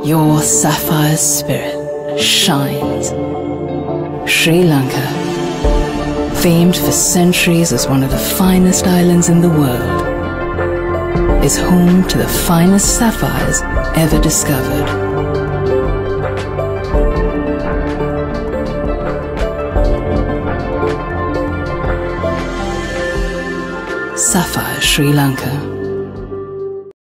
Your sapphire spirit shines. Sri Lanka, famed for centuries as one of the finest islands in the world, is home to the finest sapphires ever discovered. Sapphire Sri Lanka.